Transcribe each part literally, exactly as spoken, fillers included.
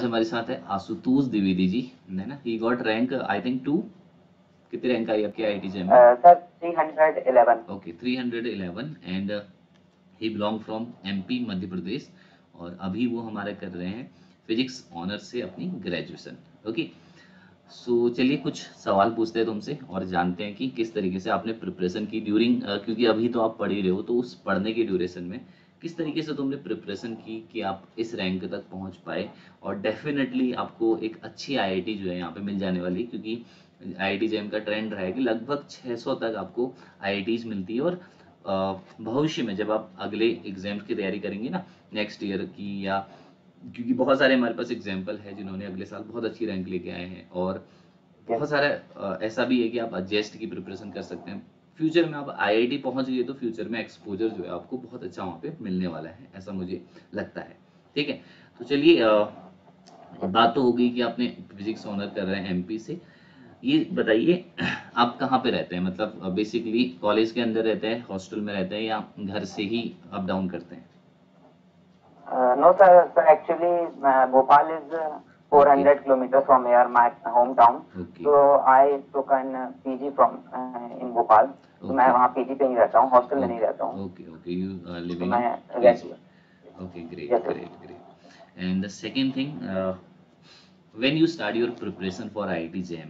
आज हमारे साथ है आशुतोष द्विवेदी जी, है ना। He got rank I think two, कितनी रैंक आई आपके आईआईटी जेम में? Sir three hundred eleven. Okay, three hundred eleven and he belong from MP Madhya Pradesh, और अभी वो हमारे कर रहे हैं फिजिक्स ऑनर्स से अपनी ग्रेजुएशन। ओके, सो चलिए कुछ सवाल पूछते हैं तुमसे और जानते हैं कि किस तरीके से आपने प्रिपरेशन की ड्यूरिंग, क्योंकि अभी तो आप पढ़ ही रहे हो, तो उस पढ़ने की ड्यूरेशन में किस तरीके से तुमने प्रिपरेशन की कि आप इस रैंक तक पहुंच पाए। और डेफिनेटली आपको एक अच्छी आईआईटी जो है यहाँ पे मिल जाने वाली, क्योंकि आईआईटी जेम का ट्रेंड रहा है कि लगभग छह सौ तक आपको आईआईटीज मिलती है। और अ, भविष्य में जब आप अगले एग्जाम्स की तैयारी करेंगे ना, नेक्स्ट ईयर की, या क्योंकि बहुत सारे हमारे पास एग्जाम्पल है जिन्होंने अगले साल बहुत अच्छी रैंक लेके आए हैं, और बहुत सारा अ, ऐसा भी है कि आप जेस्ट की प्रिपरेशन कर सकते हैं। फ्यूचर में आप आईआईटी पहुंच गए तो फ्यूचर में एक्सपोजर जो है आपको बहुत अच्छा वहाँ पे मिलने वाला है, ऐसा मुझे लगता है। ठीक है, तो चलिए, अ, बात तो हो गई कि आपने फिजिक्स ऑनर कर रहे हैं एमपी से। ये बताइए आप कहाँ पे रहते हैं, मतलब बेसिकली कॉलेज के अंदर रहते हैं, हॉस्टल में रहते हैं, या घर से ही अप डाउन करते हैं? No sir, sir actually Bhopal is four okay hundred kilometre from here my home town. Okay तो I took an PG from in Bhopal. तो मैं ओके वहाँ पीजी पे ही रहता हूँ, हॉस्टल में नहीं ओके रहता हूँ। ओके ओके यू आर तो लिविंग इन मैं PG. Regular. Okay, great, yes great, great. And the second thing, uh, when you start your preparation for I I T JAM?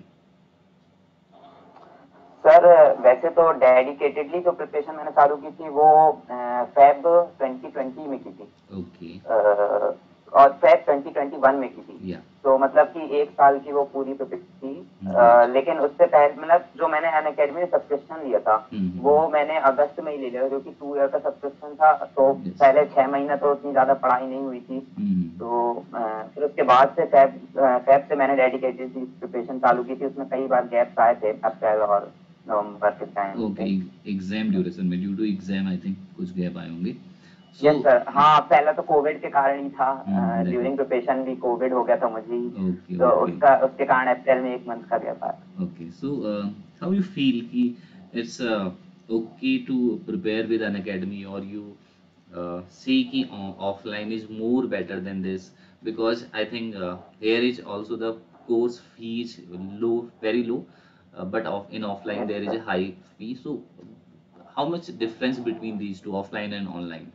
Sir, वैसे तो dedicatedly जो preparation मैंने चालू की थी वो फेब ट्वेंटी ट्वेंटी में की थी। Okay, अ, और फेब ट्वेंटी ट्वेंटी वन में की थी। yeah, तो मतलब कि एक साल की वो पूरी प्रिपरेशन थी। great. अ, लेकिन उससे पहले मतलब जो मैंने अन अकेडमी में सब्सक्रिप्शन लिया था हम्म वो मैंने अगस्त में ही ले लिया, क्योंकि टू ईयर का सब्सक्रिप्शन था। तो yes. पहले छह महीना तो उतनी ज्यादा पढ़ाई नहीं हुई थी। हम्म तो अ, फिर उसके बाद से फेब फेब से मैंने डेडिकेटेड प्रिपरेशन चालू की थी। उसमें कई बार गैप्स आए थे अप्रैल और नवंबर के टाइम पे। Okay, एग्जाम ड्यूरेशन में, due to exam I think कुछ गैप आए होंगे। सो यस सर, हाँ पहला तो कोविड के कारण ही था। During definite. प्रिपरेशन भी कोविड हो गया था मुझे ही। ओके तो ओके उसका उसके कारण अप्रैल में एक मंथ का गया था। Okay so how you feel कि it's okay to prepare with an academy, or you uh, see कि offline is more better than this, because I think uh, here is also the course fees low, very low, uh, but off, in offline yes there is sir. a high fee. So how much difference between these two, offline and online?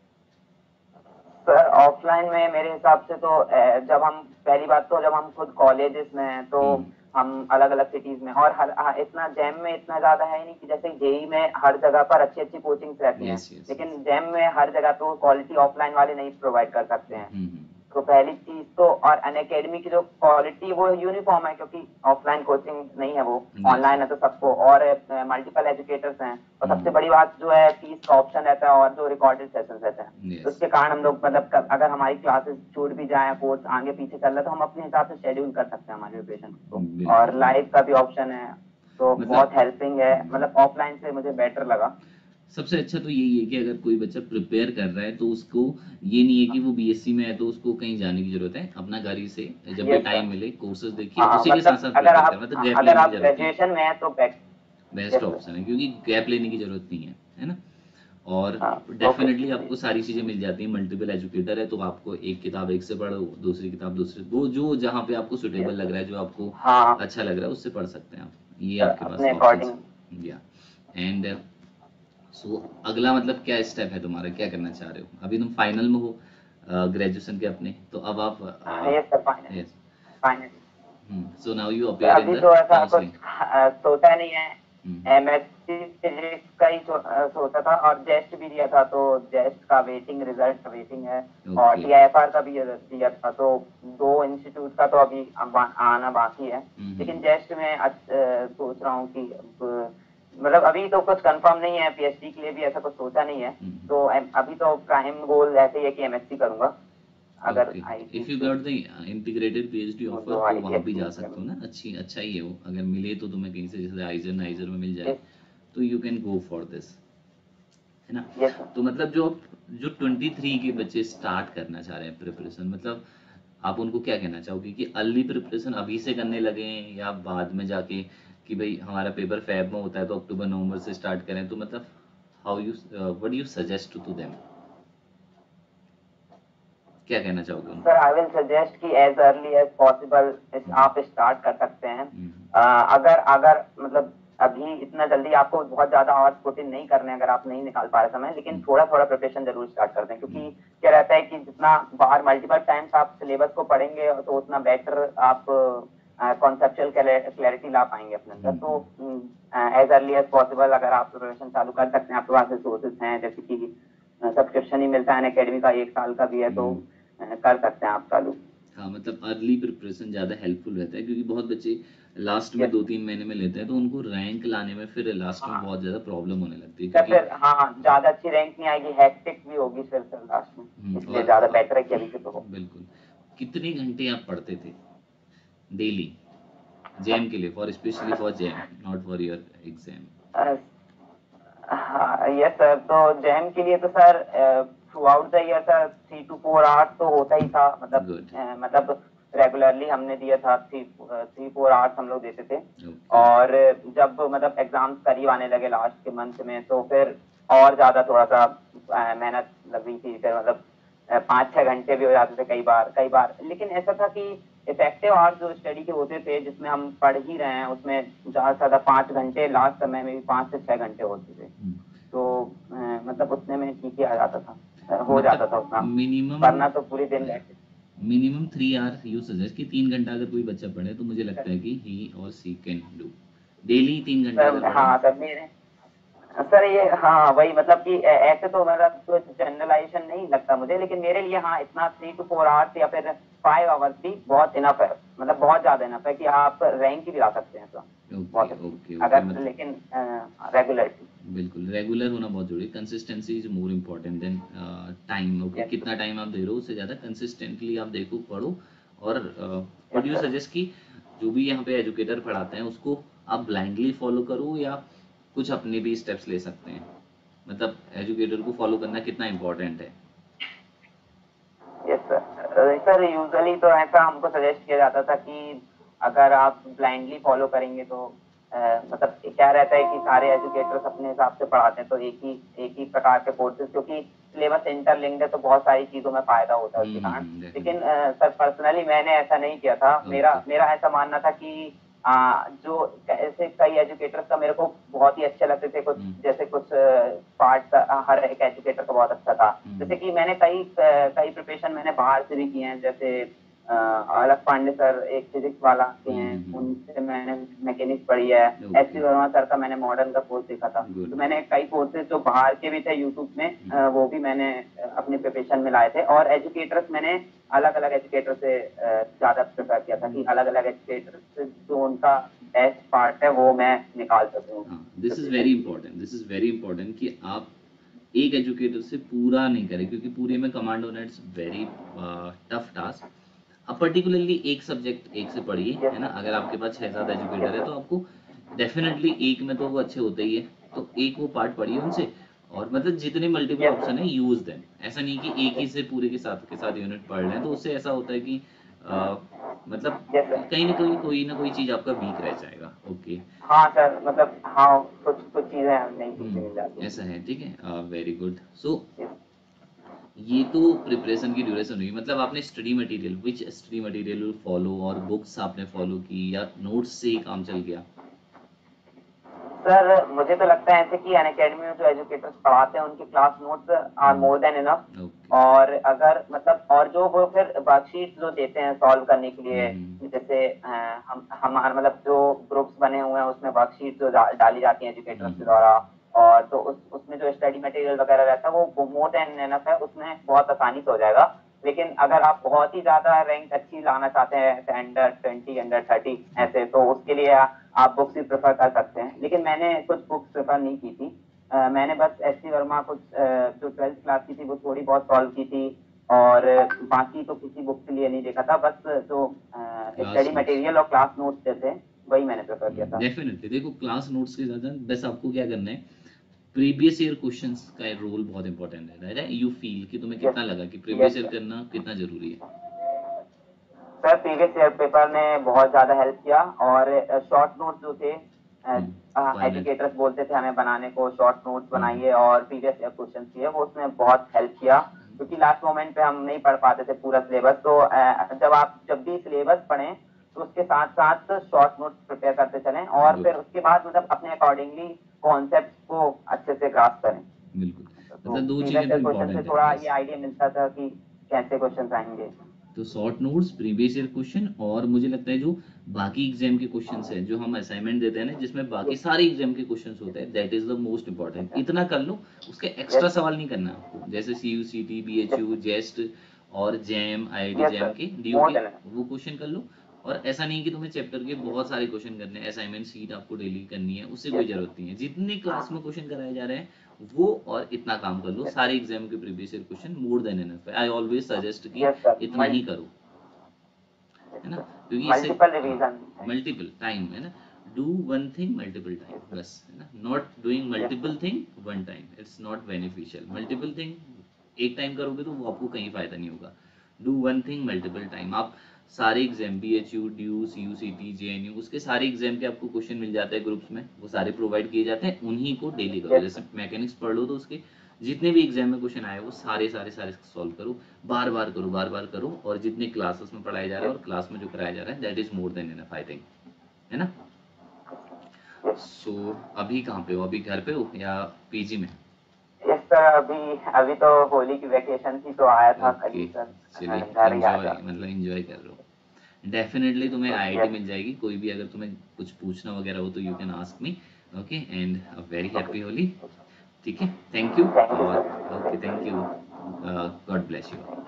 Sir offline में मेरे हिसाब से तो अ, जब हम पहली बात तो जब हम खुद कॉलेजेस में हैं तो हम्म हम अलग अलग सिटीज में, और हर हाँ, इतना जैम में इतना ज्यादा है नहीं कि जैसे जेई में हर जगह पर अच्छी अच्छी कोचिंग्स रहती हैं। यस यस यस लेकिन जैम में हर जगह तो क्वालिटी ऑफलाइन वाले नहीं प्रोवाइड कर सकते हैं। हम्म हम्म तो पहली चीज तो, और अन अकेडमी की जो क्वालिटी वो यूनिफॉर्म है, क्योंकि ऑफलाइन कोचिंग नहीं है, वो यस ऑनलाइन है। यस तो सबको और मल्टीपल एजुकेटर्स हैं। और सबसे हम्म बड़ी बात जो है फीस का ऑप्शन रहता है और जो रिकॉर्डेड सेशंस रहते हैं। तो यस उसके कारण हम लोग मतलब क- अगर हमारी क्लासेस छूट भी जाए, कोर्स आगे पीछे चल रहा है, तो हम अपने हिसाब से शेड्यूल कर सकते हैं हमारे प्रिपरेशन को। बिल्कुल और लाइव बिल्कुल, का भी ऑप्शन है, तो मतलब बहुत हेल्पिंग है। हम्म, मतलब ऑफलाइन से मुझे बेटर लगा। सबसे अच्छा तो यही है कि अगर कोई बच्चा प्रिपेयर कर रहा है तो उसको ये नहीं है कि वो बीएससी में है तो उसको कहीं जाने की जरूरत है, अपना घर ही से जब भी यस सर। टाइम मिले कोर्सेज देखिए, हाँ उसी के साथ मतलब साथ अगर प्रिपेयर आप करना, तो हाँ, गैप अगर लेने की आप जरूरत नहीं है। ग्रेजुएशन में है तो best. Best yes sir. Option है, क्योंकि गैप लेने की जरूरत नहीं है, है ना। और हाँ ओके। डेफिनेटली आपको सारी चीज़ें मिल जाती हैं, मल्टीपल एजुकेटर है तो आपको एक किताब एक से पढ़ो, दूसरी किताब दूसरे, वो जो जहाँ पे आपको सुटेबल यस लग सर। रहा है, जो आपको हाँ अच्छा लग रहा है उससे पढ़ सकते हैं आप, ये सर, आपके पास अपने ऑप्शंस अकॉर्डिंग। या। एंड सो अगला मतलब क्या स्टेप है तुम्हारा, क्या करना चाह रहे हो? अभी तुम फाइनल में हो ग्रेजुएशन के अपने, तो अब आप yes sir, final. Yes, final. So now you sir appear in अभी द तो ऐसा कुछ काउंसलिंग। अ, सोचा नहीं है। एमएससी फिजिक्स का ही सो, अ, सोचा था, और जेस्ट भी दिया था। तो जेस्ट का वेटिंग, रिजल्ट का वेटिंग है। और ओके टीआईएफआर का भी दिया था। तो दो इंस्टीट्यूट का तो अभी अब आ- आना बाकी है। लेकिन जेस्ट में अच्छ- अ, सोच रहा हूँ कि अब, मतलब अभी तो कुछ कंफर्म नहीं है। पीएचडी के लिए भी ऐसा कुछ सोचा नहीं है। तो एम- अभी तो प्राइम गोल ऐसे ही है कि एमएससी करूंगा, अगर okay, I if you chose got the integrated PhD offer जो तो आई वहाँ भी जा एच। सकते हो ना, अच्छी अच्छा ही है वो, अगर मिले तो तुम्हें कहीं से, जैसे आइजर नाइजर में मिल जाए यस। तो you can go for this, है ना। यस। तो मतलब जो जो ट्वेंटी थ्री के बच्चे स्टार्ट करना चाह रहे हैं प्रिपरेशन, मतलब आप उनको क्या कहना चाहोगे कि अर्ली प्रिपरेशन अभी से करने लगे या बाद में जाके, कि भाई हमारा पेपर फेब में होता है तो अक्टूबर नवंबर से स्टार्ट करें, तो मतलब how you what you suggest to them? क्या कहना चाहोगे उनको? सर आई विल सजेस्ट कि एज अर्ली एज पॉसिबल आप स्टार्ट कर सकते हैं। uh, अगर अगर मतलब अभी इतना जल्दी आपको बहुत ज्यादा आवर्स पुट इन नहीं करने, अगर आप नहीं निकाल पा रहे समय, लेकिन थोड़ा थोड़ा प्रिपरेशन जरूर स्टार्ट कर दें, क्योंकि क्या रहता है कि जितना बाहर मल्टीपल टाइम्स आप सिलेबस को पढ़ेंगे तो उतना बेटर आप कॉन्सेप्चुअल क्लैरिटी ला पाएंगे अपने अंदर। तो एज अर्ली एज पॉसिबल अगर आप प्रिपरेशन चालू कर सकते हैं, आपके पास रिसोर्सेज हैं, जैसे कि सब्सक्रिप्शन ही मिलता है अकेडमी का, एक साल का भी है, तो कर सकते हैं आप चालू। हाँ, मतलब अर्ली प्रिपरेशन ज़्यादा हेल्पफुल रहता है, क्योंकि बहुत बच्चे लास्ट में Yes. दो तीन महीने में लेते हैं तो उनको रैंक लाने में फिर लास्ट में हाँ। बहुत ज़्यादा प्रॉब्लम होने लगती है, या क्योंकि फिर हाँ ज्यादा अच्छी रैंक नहीं आएगी, हेक्टिक भी होगी फिर फिर लास्ट में, हम्म, इसलिए और ज्यादा बेटर है कि अभी से तो हो। बिल्कुल। कितने घंटे आप पढ़ते थे डेली जैम के लिए, for specially for JAM, not for your exam? हाँ यस सर, तो जैम के लिए तो sir throughout the year sir three to four hours तो होता ही था, मतलब Good. अ, मतलब रेगुलरली हमने दिया था, थ्री थ्री फोर आवर्स हम लोग देते थे। Okay. और जब मतलब एग्जाम्स करीब आने लगे लास्ट के मंथ में, तो फिर और ज्यादा थोड़ा सा अ, मेहनत लग रही थी, फिर मतलब अ, पाँच छह घंटे भी हो जाते थे कई बार कई बार लेकिन ऐसा था कि इफेक्टिव आवर्स जो स्टडी के होते थे, जिसमें हम पढ़ ही रहे हैं, उसमें ज्यादा से ज्यादा पाँच घंटे, लास्ट समय में भी पाँच से छह घंटे होते थे। हम्म, तो अ, मतलब उतने में ठीक ही आ जाता था, अ, हो मतलब जाता था उतना, मिनिमम वरना तो पूरे दिन बैठे। Minimum three hour you suggest कि तीन घंटा अगर कोई बच्चा पढ़े तो मुझे लगता है कि ही और सी कैन डू डेली तीन घंटा अगर सर पढ़े। हाँ सर मेरे सर ये हाँ वही मतलब कि ऐ- ऐसे तो मतलब कुछ जनरलाइजेशन नहीं लगता मुझे, लेकिन मेरे लिए हाँ इतना थ्री टू फोर आवर्स या फिर फाइव आवर्स भी बहुत इनफ है, मतलब बहुत ज्यादा इनफ है कि आप रैंक भी ला सकते हैं सर, बहुत ओके अच्छी, ओके ओके, अगर मतलब लेकिन रेगुलरली। बिल्कुल रेगुलर होना बहुत जरूरी है। Consistency is more important than time. Okay, yes कितना टाइम आप दे रहे हो उससे ज़्यादा कंसिस्टेंटली आप देखो, पढ़ो। और what yes you sir. Suggest कि जो भी यहाँ पे एजुकेटर पढ़ाते हैं उसको आप ब्लाइंडली फॉलो करो या कुछ अपने भी स्टेप्स ले सकते हैं? मतलब एजुकेटर को फॉलो करना कितना इम्पोर्टेंट है? यस सर, सर यूजुअली तो ऐसा हमको सजेस्ट किया जाता था कि अगर आप ब्लाइंडली फॉलो करेंगे तो अ, मतलब क्या रहता है कि सारे एजुकेटर्स अपने हिसाब से पढ़ाते हैं, तो एक ही एक ही प्रकार के कोर्सेज, क्योंकि सिलेबस इंटरलिंक्ड है तो बहुत सारी चीजों में फायदा होता है उसके कारण। हम्म, लेकिन डेफिनेटली। अ, सर पर्सनली मैंने ऐसा नहीं किया था, मेरा ओके। मेरा ऐसा मानना था कि आ, जो ऐसे कई एजुकेटर्स का मेरे को बहुत ही अच्छे लगते थे, कुछ जैसे कुछ पार्ट हर एक एजुकेटर का बहुत अच्छा था, जैसे कि मैंने कई कई प्रिपरेशन मैंने बाहर से भी किए हैं, जैसे अ, अलग पांडे सर एक फिजिक्स वाला के हैं, उनसे मैंने मैकेनिक्स पढ़ी है। एस सी वर्मा सर का मैंने मॉडर्न का कोर्स देखा था। Good. तो मैंने कई कोर्सेज जो बाहर के भी थे यूट्यूब में, अ, वो भी मैंने अपने प्रिपरेशन में लाए थे, और एजुकेटर्स मैंने अलग अलग एजुकेटर से अ, ज्यादा प्रेफर किया था कि अलग अलग एजुकेटर से जो उनका बेस्ट पार्ट है वो मैं निकाल सकूं। This is very important, this is very important कि आप एक एजुकेटर से पूरा नहीं करें, क्योंकि पूरे में कमांड होना इट्स वेरी टफ टास्क। अब पर्टिकुलरली एक सब्जेक्ट एक से पढ़िए, है ना। अगर आपके पास छः सात एजुकेटर है तो आपको डेफिनेटली एक में तो वो अच्छे होते ही है, तो एक वो पार्ट पढ़िए उनसे। और मतलब जितने मल्टीपल ऑप्शन है यूज देम, ऐसा नहीं कि एक ही से पूरे के साथ के साथ यूनिट पढ़ लें, तो उससे ऐसा होता है कि आ, मतलब कहीं ना कहीं कोई ना कोई चीज आपका वीक रह जाएगा। ओके। हाँ सर, मतलब हाँ कुछ कुछ चीजें नहीं सीखने मिल जाती हैं। ऐसा है, ठीक है, वेरी गुड। सो ये तो प्रिपरेशन की ड्यूरेशन हुई, मतलब आपने study material, which study material follow, और बुक्स आपने फॉलो की या नोट्स से ही काम चल गया? सर मुझे तो लगता है ऐसे कि अनअकैडमी में जो एजुकेटर्स पढ़ाते हैं उनके class notes are more than enough. और अगर मतलब और जो वो फिर वर्कशीट जो देते हैं सॉल्व करने के लिए, जैसे अ, हम हमारे मतलब जो ग्रुप्स बने हुए हैं उसमें वर्कशीट जो डा, डाली जाती है एजुकेटर्स के द्वारा, और तो उस उसमें जो स्टडी मटेरियल वगैरह रहता है वो मोर देन इनफ है, उसमें बहुत आसानी से हो जाएगा। लेकिन अगर आप बहुत ही ज्यादा रैंक अच्छी लाना चाहते हैं, अंडर ट्वेंटी अंडर थर्टी ऐसे, तो उसके लिए आप बुक्स ही प्रेफर कर सकते हैं। लेकिन मैंने कुछ बुक्स प्रेफर नहीं की थी, uh, मैंने बस एस सी वर्मा कुछ uh, जो ट्वेल्थ क्लास की थी वो थोड़ी बहुत सॉल्व की थी, और बाकी तो किसी बुक के लिए नहीं देखा था, बस जो स्टडी मटेरियल और क्लास नोट्स थे वही मैंने प्रेफर किया था। डेफिनेटली देखो, क्लास नोट्स के ज्यादा बस आपको क्या करना है, प्रीवियस ईयर क्वेश्चंस का रोल बहुत इंपॉर्टेंट है, राइट? यू फील कि तुम्हें कितना लगा कि प्रीवियस ईयर करना कितना जरूरी है? सर प्रीवियस ईयर पेपर ने बहुत ज्यादा हेल्प किया, और शॉर्ट नोट्स जो थे एजुकेटर्स बोलते थे हमें बनाने को, शॉर्ट नोट्स बनाइए और प्रीवियस ईयर क्वेश्चन किए, वो उसने बहुत हेल्प किया। क्योंकि लास्ट मोमेंट पे हम नहीं पढ़ पाते थे पूरा सिलेबस। तो अ, जब आप जब भी सिलेबस पढ़ें तो उसके साथ साथ शॉर्ट नोट्स प्रिपेयर करते चलें और फिर उसके बाद मतलब अपने अकॉर्डिंगली कॉन्सेप्ट को अच्छे से ग्रास्प करें। बिल्कुल, तो मतलब दो चीजें प्रीवियस तो ईयर क्वेश्चन से इम्पोर्टेंट है। थोड़ा यस, ये आइडिया मिलता था कि कैसे क्वेश्चन आएंगे। तो short notes, previous year question, और मुझे लगता है जो बाकी एग्जाम के क्वेश्चंस हैं जो हम असाइनमेंट देते हैं ना, जिसमें बाकी सारे एग्जाम के क्वेश्चंस होते हैं, that is the most important. इतना कर लो, उसके एक्स्ट्रा सवाल नहीं करना आपको, जैसे C U C T, B H U, JEST और JAM, I I T JAM के, डी यू के, वो क्वेश्चन कर लो। और ऐसा नहीं कि तुम्हें चैप्टर के बहुत सारे क्वेश्चन करने हैं, असाइनमेंट सीट आपको डेली करनी है, उससे कोई जरूरत नहीं है। जितने क्लास में क्वेश्चन कराए जा रहे हैं वो और इतना काम कर लो, सारे एग्जाम के previous year question more than enough है। आई ऑलवेज सजेस्ट कि इतना ही करो, है ना, क्योंकि इससे मल्टीपल रिवीजन, मल्टीपल टाइम, है ना, do one thing multiple time, बस, है ना, not doing multiple thing one time, it's not beneficial. Multiple thing एक टाइम करोगे तो वो आपको कहीं फायदा नहीं होगा। Do one thing multiple time. आप सारे exam, B H U, D U, C U C T, J N U, उसके सारे एग्जाम के आपको क्वेश्चन मिल जाते हैं ग्रुप्स में, वो सारे प्रोवाइड किए जाते हैं, उन्हीं को डेली करो। जैसे मैकेनिक्स पढ़ लो तो उसके जितने भी एग्जाम में क्वेश्चन आए वो सारे सारे सारे सॉल्व करो, बार बार करो, बार बार करो, और जितने क्लासेस में पढ़ाया जा रहा है और क्लास में जो कराया जा रहा है, that is more than enough, I think, है ना। सो so, अभी कहाँ पे हो? अभी घर पे हो या पीजी में? यस सर, अभी अभी तो होली की वैकेशन थी तो आया था कल ही सर। चलिए, घर ही आ एंजॉय, गया। मतलब एंजॉय कर रहे हो। डेफिनेटली तुम्हें आई आई टी मिल जाएगी। कोई भी अगर तुम्हें कुछ पूछना वगैरह हो तो you can ask me, okay, and a very happy Holi. ठीक है, थैंक यू, और okay, thank you, God bless you.